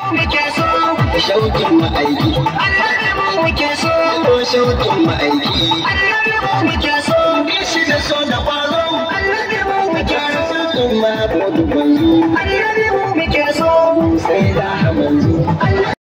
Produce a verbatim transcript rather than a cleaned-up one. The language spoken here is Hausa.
muke so shaukin ma'aiki annabi mu muke so ko shaukin ma'aiki annabi mu muke so shi da so da kwazo annabi mu muke so sautin ma ko dubanzu annabi mu muke so sai da hamanzu